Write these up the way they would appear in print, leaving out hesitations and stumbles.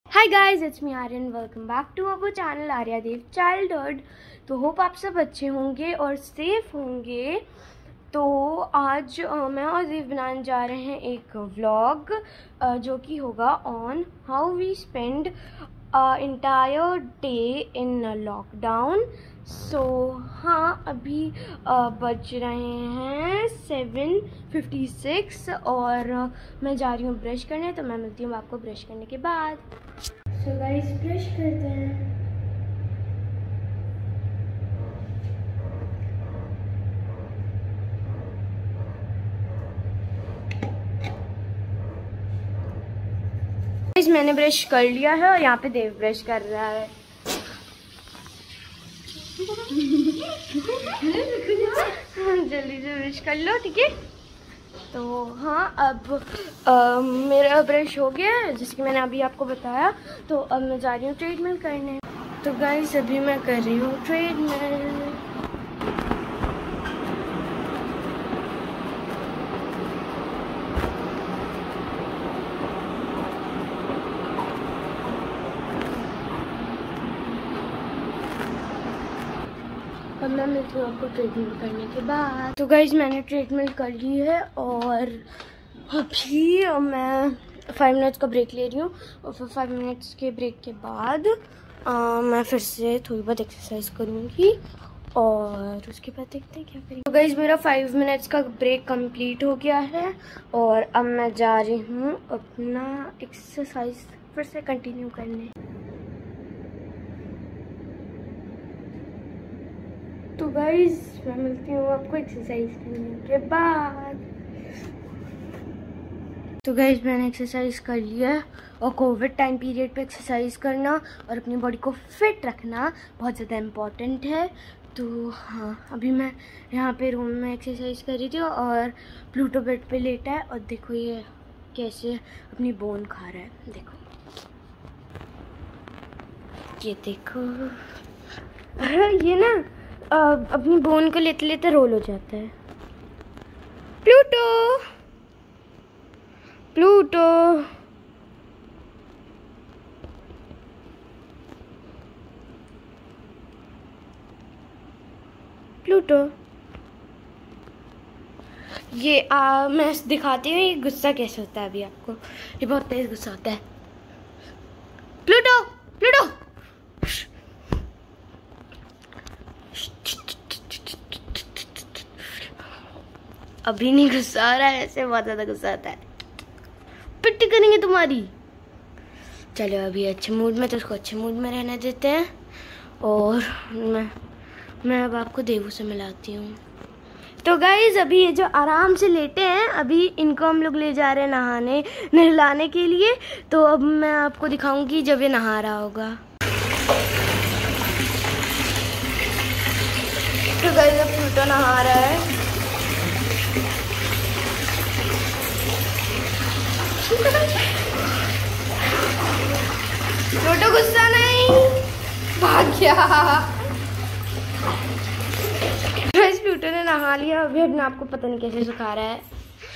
Hi guys, it's me Aryan. Welcome back to our channel Arya Dev childhood. तो hope आप सब अच्छे होंगे और सेफ होंगे। तो आज मैं और देव बनाने जा रहे हैं एक व्लॉग जो कि होगा on how we spend entire day in lockdown. So हाँ, अभी बज रहे हैं 7:56 और मैं जा रही हूँ ब्रश करने। तो मैं मिलती हूँ आपको ब्रश करने के बाद। सो गाइस, ब्रश करते हैं। गाइस, मैंने ब्रश कर लिया है और यहाँ पे देव ब्रश कर रहा है। जल्दी से ब्रश कर लो, ठीक है। तो हाँ, अब मेरा ब्रश हो गया है, जैसे कि मैंने अभी आपको बताया। तो अब मैं जा रही हूँ ट्रेडमिल करने। तो गाइस, अभी मैं कर रही हूँ ट्रेडमिल। अब मैं मिलती हूँ आपको ट्रेडमिल करने के बाद। तो गाइस, मैंने ट्रेडमिल कर ली है और अभी मैं 5 मिनट्स का ब्रेक ले रही हूँ। और फिर 5 मिनट्स के ब्रेक के बाद मैं फिर से थोड़ी बहुत एक्सरसाइज करूँगी और उसके बाद देखते हैं क्या करेंगे। तो गाइस, मेरा 5 मिनट्स का ब्रेक कंप्लीट हो गया है और अब मैं जा रही हूँ अपना एक्सरसाइज फिर से कंटिन्यू करने। तो गाइस, मैं मिलती हूँ आपको एक्सरसाइज करने के बाद। तो गाइस, मैंने एक्सरसाइज कर लिया है और कोविड टाइम पीरियड पे एक्सरसाइज करना और अपनी बॉडी को फिट रखना बहुत ज़्यादा इम्पॉर्टेंट है। तो हाँ, अभी मैं यहाँ पे रूम में एक्सरसाइज कर रही थी और प्लूटो बेड पे लेटा है और देखो ये कैसे अपनी बोन खा रहा है। देखो, ये देखो। ये ना अपनी बोन को लेते लेते रोल हो जाता है। Pluto, Pluto, Pluto. ये मैं दिखाती हूँ ये गुस्सा कैसे होता है अभी आपको। ये बहुत तेज गुस्सा होता है। Pluto, Pluto. अभी नहीं गुस्सा आ रहा है, ऐसे बहुत ज्यादा गुस्सा आता है। पिट्टी करेंगे तुम्हारी। चलो, अभी अच्छे मूड में, तो उसको अच्छे मूड में रहने देते हैं और मैं अब आपको देवू से मिलाती हूँ। तो गाइज, अभी ये जो आराम से लेटे हैं, अभी इनको हम लोग ले जा रहे हैं नहलाने के लिए। तो अब मैं आपको दिखाऊंगी जब ये नहा रहा होगा। तो गाइज, अब प्लूटो नहा रहा है। प्लूटो, गुस्सा नहीं, भाग गया। प्लूटो ने नहा लिया। अभी अपने आपको पता नहीं कैसे सुखा रहा है।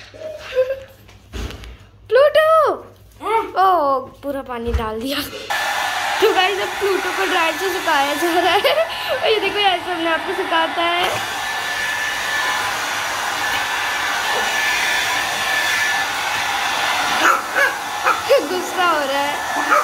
प्लूटो, ओ पूरा पानी डाल दिया। तो गाइस, अब प्लूटो को ड्रायर से सुखाया जा रहा है और ये देखो ऐसे अपने आप को सुखाता है। गुस्सा हो रहा है।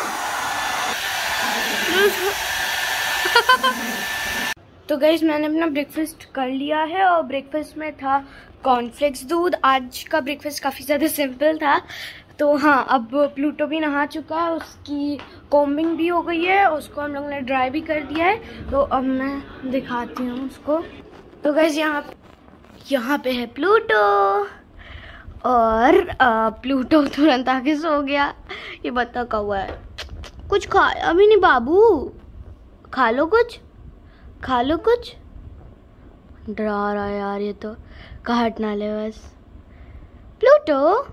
तो गाइस, मैंने अपना ब्रेकफास्ट कर लिया है और ब्रेकफास्ट में था कॉर्नफ्लेक्स दूध। आज का ब्रेकफास्ट काफ़ी ज़्यादा सिंपल था। तो हाँ, अब प्लूटो भी नहा चुका है, उसकी कॉम्बिंग भी हो गई है, उसको हम लोग ने ड्राई भी कर दिया है। तो अब मैं दिखाती हूँ उसको। तो गाइस, यहाँ पे है प्लूटो और प्लूटो तुरंत आके सो गया। ये बता कौवा है, कुछ खाया भी नहीं बाबू। खा लो कुछ, खा लो कुछ। डरा रहा है यार ये तो, कहा हटना ले बस। प्लूटो,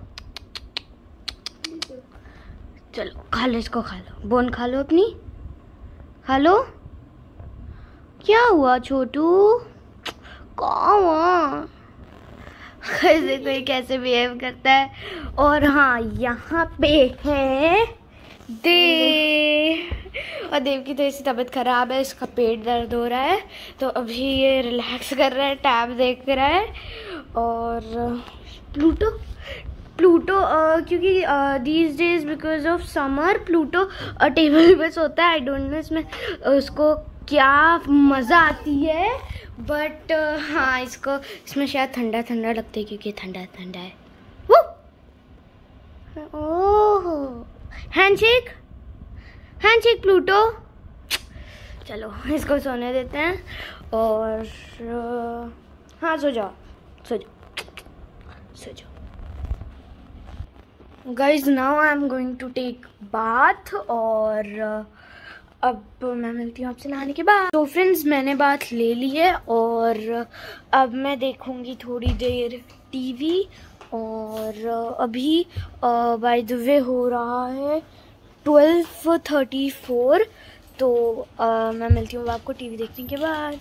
चलो खा लो इसको, खा लो बोन, खा लो अपनी, खा लो। क्या हुआ छोटू, कहाँ हुआ? देखो ये कैसे बिहेव करता है। और हाँ, यहाँ पे है और देव की थोड़ी सी तबीयत खराब है, इसका पेट दर्द हो रहा है, तो अभी ये रिलैक्स कर रहा है, टैब देख रहा है। और प्लूटो क्योंकि these days because of summer Pluto table पे सोता है। आई डोंट नो इसमें उसको क्या मज़ा आती है, बट हाँ इसमें शायद ठंडा ठंडा लगता है क्योंकि ठंडा ठंडा है। Oh handshake Pluto. चलो इसको सोने देते हैं और हाँ सो जाओ। Guys now I am going to take bath और अब मैं मिलती हूँ आपसे नहाने के बाद। तो फ्रेंड्स मैंने बात ले ली है और अब मैं देखूँगी थोड़ी देर टीवी। और अभी बाय द वे हो रहा है 12:34, तो मैं मिलती हूँ आपको टीवी देखने के बाद।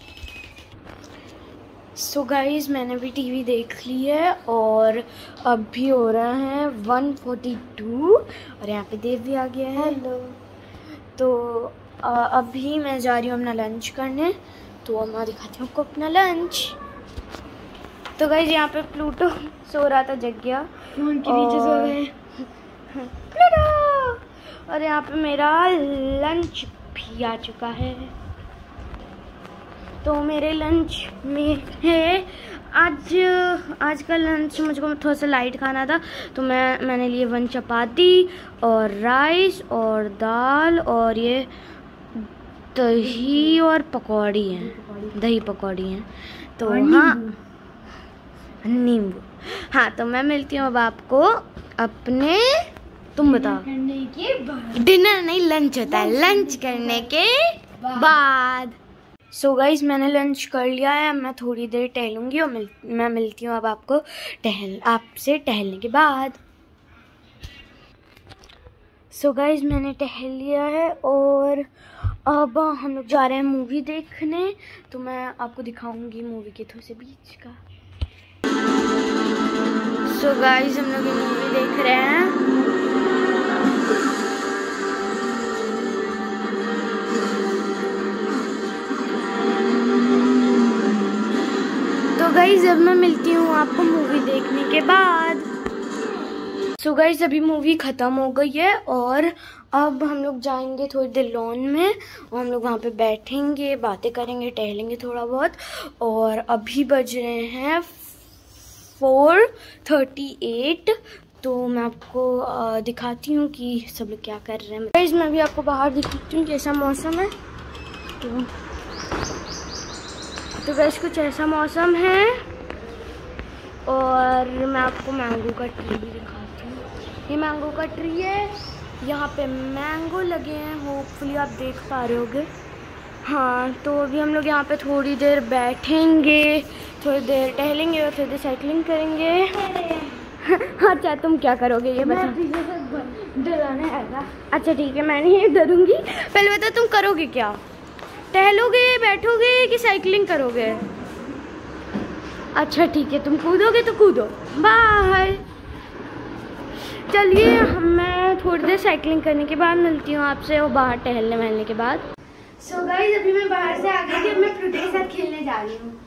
सो गाइज मैंने भी टीवी देख ली है और अब भी हो रहा है 1:42 और यहाँ पे देव भी आ गया है। हेलो। तो अभी मैं जा रही हूँ अपना लंच करने, तो मैं दिखाती हूँ आपको अपना लंच। तो गाइज यहाँ पे प्लूटो सो रहा था, जग गया, फोन के नीचे सो रहे प्लूटो। और यहाँ पे मेरा लंच भी आ चुका है। तो मेरे लंच में है आज का लंच मुझको थोड़ा सा लाइट खाना था, तो मैंने लिए 1 चपाती और राइस और दाल और ये दही और पकौड़ी हैं, दही पकौड़ी हैं। तो हाँ नींबू। हाँ तो मैं मिलती हूँ अब आपको अपने, तुम बताओ, डिनर नहीं लंच होता है, लंच करने के बाद। सो गाइज मैंने लंच कर लिया है, मैं थोड़ी देर टहलूंगी और मैं मिलती हूँ अब आपको आपसे टहलने के बाद। सो गाइज मैंने टहल लिया है और अब हम लोग जा रहे हैं मूवी देखने, तो मैं आपको दिखाऊंगी मूवी के थोड़े से बीच का। सो गाइज हम लोग ये मूवी देख रहे हैं। तो गाइज अब मैं मिलती हूँ आपको मूवी देखने के बाद। सो गाइज अभी मूवी ख़त्म हो गई है और अब हम लोग जाएंगे थोड़ी देर लॉन में और हम लोग वहाँ पे बैठेंगे, बातें करेंगे, टहलेंगे थोड़ा बहुत। और अभी बज रहे हैं 4:38, तो मैं आपको दिखाती हूँ कि सब लोग क्या कर रहे हैं। गाइस मैं भी आपको बाहर दिखाती हूँ कैसा मौसम है। तो गाइस कुछ ऐसा मौसम है और मैं आपको मैंगो का ट्री भी दिखाती हूँ। ये मैंगो का ट्री है, यहाँ पे मैंगो लगे हैं, होपफुली आप देख पा रहे होगे। हाँ तो अभी हम लोग यहाँ पे थोड़ी देर बैठेंगे, थोड़ी देर टहलेंगे और थोड़ी देर साइकिलिंग करेंगे। अच्छा तुम क्या करोगे ये बता। डराने आएगा। अच्छा ठीक है मैं नहीं डरूंगी, पहले बता तुम करोगे क्या, टहलोगे, बैठोगे कि साइकिलिंग करोगे। अच्छा ठीक है तुम कूदोगे तो कूदो, बाय। चलिए मैं थोड़ी देर साइकिलिंग करने के बाद मिलती हूँ आपसे और बाहर टहलने वहलने के बाद। सो गाइस अभी मैं बाहर से आ गई थी, अब मैं प्लूटो के साथ खेलने जा रही हूँ।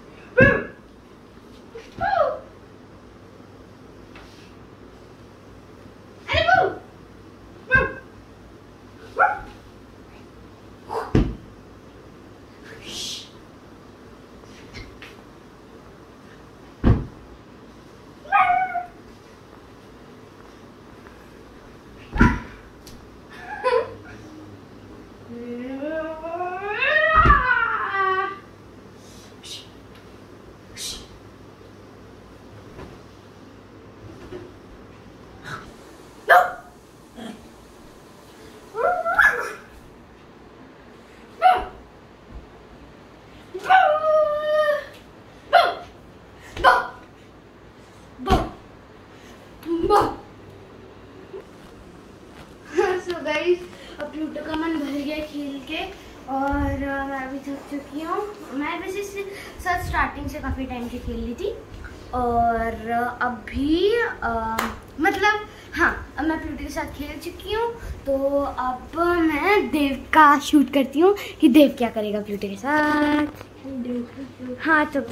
अब प्लूटो का मन भर गया खेल के और मैं भी थक चुकी हूँ। मैं वैसे इससे साथ स्टार्टिंग से काफ़ी टाइम से खेल ली थी और अभी मतलब हाँ अब मैं प्लूटो के साथ खेल चुकी हूँ, तो अब मैं देव का शूट करती हूँ कि देव क्या करेगा प्लूटो के साथ। हाँ तो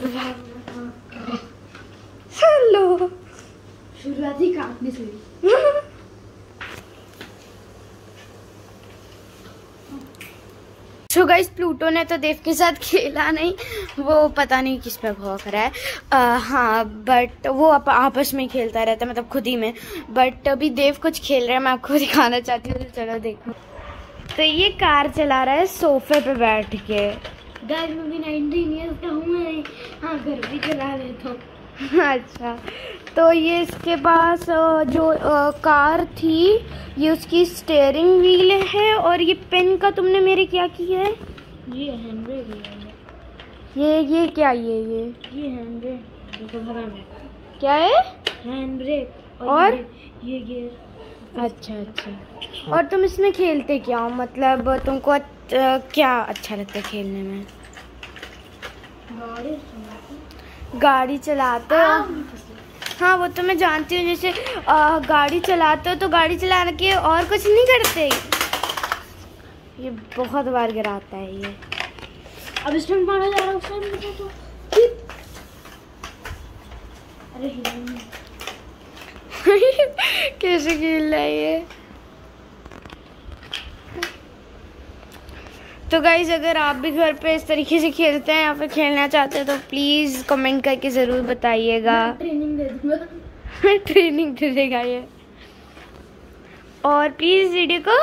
चलो शुरुआती काटने से। सो गाइस, प्लूटो ने तो देव के साथ खेला नहीं, वो पता नहीं किस पे भौंक रहा है। हाँ बट वो आपस में खेलता रहता है, मतलब खुद ही में। बट अभी देव कुछ खेल रहा है, मैं आपको दिखाना चाहती हूँ, तो चलो देखो। तो ये कार चला रहा है सोफे पे बैठ के। गाइस मैं भी 19 ईयर्स का हूँ मैं। हाँ घर भी चला लेता हूँ। अच्छा, तो ये इसके पास जो कार थी, ये उसकी स्टीयरिंग व्हील है। और ये पेन का तुमने मेरे क्या किया है? ये हैंड ब्रेक है। ये क्या ये हैंड ब्रेक क्या है? हैंड ब्रेक और ये गियर। अच्छा। और तुम इसमें खेलते क्या हो, मतलब तुमको क्या अच्छा लगता है खेलने में? गाड़ी चलाते हो? हाँ वो तो मैं जानती हूँ, जैसे गाड़ी चलाते हो तो गाड़ी चला के और कुछ नहीं करते? ये बहुत बार गिराता है ये। अब स्टंट मारा जा रहा है, उस टाइम तो अरे कैसे खेल रहा है ये। तो गाइज अगर आप भी घर पे इस तरीके से खेलते हैं या फिर खेलना चाहते हैं तो प्लीज़ कमेंट करके ज़रूर बताइएगा। ट्रेनिंग दे दूँगा। ट्रेनिंग दे देगा ये। और प्लीज़ वीडियो को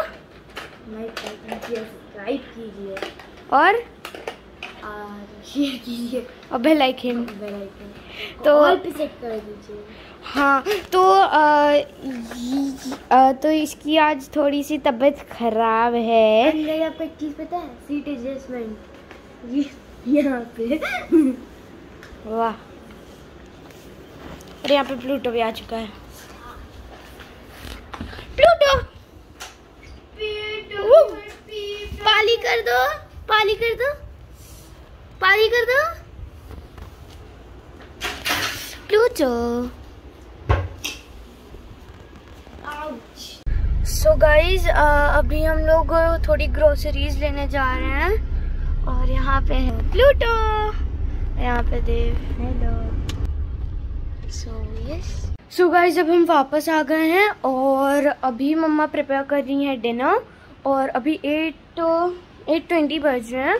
लाइक कीजिए और शेयर कीजिए और बेल आइकन तो सेट कर दीजिए। हाँ तो इसकी आज थोड़ी सी तबीयत खराब है। आपको एक चीज पता है? सीट एडजस्टमेंट यहाँ पे। वाह, और यहाँ पे प्लूटो भी आ चुका है। प्लूटो पाली कर दो, पाली कर दो, पाली कर दो प्लूटो। सो गाइज अभी हम लोग थोड़ी ग्रोसरीज लेने जा रहे हैं और यहाँ पे है प्लूटो, यहाँ पे देव। हेलो। सो गाइज अब हम वापस आ गए हैं और अभी मम्मा प्रिपेयर कर रही हैं डिनर। और अभी 8:20 बज रहे हैं।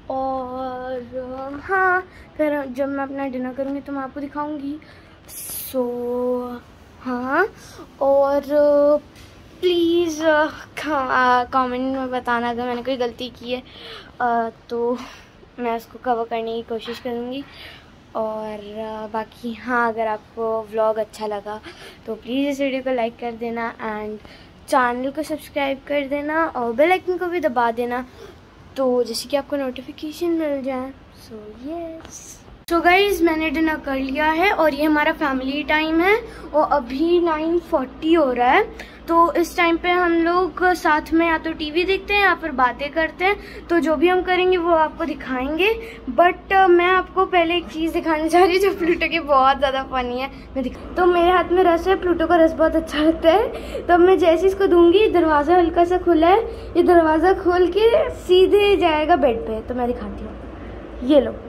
और हाँ फिर जब मैं अपना डिनर करूँगी तो मैं आपको दिखाऊंगी। सो हाँ, और प्लीज़ कमेंट में बताना अगर मैंने कोई गलती की है तो मैं उसको कवर करने की कोशिश करूँगी। और बाकी हाँ, अगर आपको व्लॉग अच्छा लगा तो प्लीज़ इस वीडियो को लाइक कर देना एंड चैनल को सब्सक्राइब कर देना और बेल आइकन को भी दबा देना, तो जैसे कि आपको नोटिफिकेशन मिल जाए। So yes. सो गाइज मैंने डिनर कर लिया है और ये हमारा फैमिली टाइम है और अभी 9:40 हो रहा है। तो इस टाइम पे हम लोग साथ में या तो टीवी देखते हैं या फिर बातें करते हैं। तो जो भी हम करेंगे वो आपको दिखाएंगे। बट मैं आपको पहले एक चीज़ दिखाना चाह रही हूँ जो प्लूटो की बहुत ज़्यादा फनी है। तो मेरे हाथ में रस है, प्लूटो का रस बहुत अच्छा लगता है। तो मैं जैसे इसको दूंगी, दरवाज़ा हल्का सा खुला है, ये दरवाज़ा खोल के सीधे जाएगा बेड पे। तो मैं दिखाती हूँ, ये लो,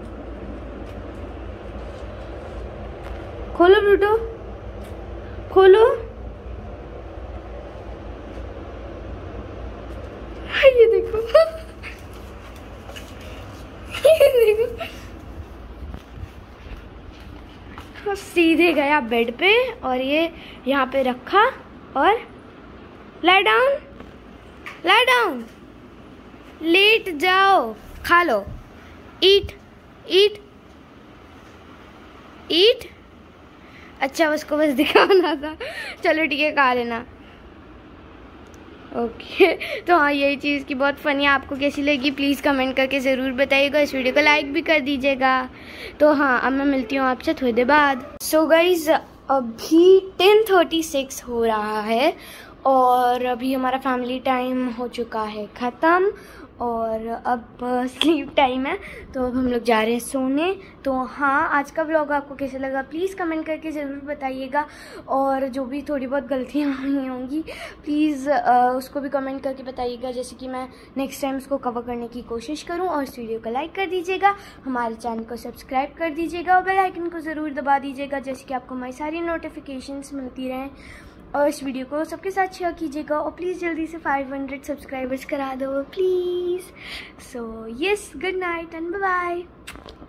खोलो प्लूटो, खोलो। ये देखो ये देखो, सीधे गया बेड पे और ये यहाँ पे रखा और लाई डाउन, लाई डाउन, लेट जाओ, खा लो, ईट ईट ईट। अच्छा उसको बस दिखाना था, चलो ठीक है खा लेना। ओके तो हाँ, यही चीज़ की बहुत फनी है। आपको कैसी लगी प्लीज़ कमेंट करके ज़रूर बताइएगा। इस वीडियो को लाइक भी कर दीजिएगा। तो हाँ, अब मैं मिलती हूँ आपसे थोड़ी देर बाद। सो गाइज अभी 10:36 हो रहा है और अभी हमारा फैमिली टाइम हो चुका है ख़त्म और अब स्लीप टाइम है, तो अब हम लोग जा रहे हैं सोने। तो हाँ, आज का व्लॉग आपको कैसा लगा प्लीज़ कमेंट करके ज़रूर बताइएगा, और जो भी थोड़ी बहुत गलतियाँ हुई होंगी प्लीज़ उसको भी कमेंट करके बताइएगा, जैसे कि मैं नेक्स्ट टाइम उसको कवर करने की कोशिश करूँ। और इस वीडियो को लाइक कर दीजिएगा, हमारे चैनल को सब्सक्राइब कर दीजिएगा और बेल आइकन को ज़रूर दबा दीजिएगा, जैसे कि आपको हमारी सारी नोटिफिकेशंस मिलती रहें। और इस वीडियो को सबके साथ शेयर कीजिएगा और प्लीज़ जल्दी से 500 सब्सक्राइबर्स करा दो please. So yes, good night and bye bye.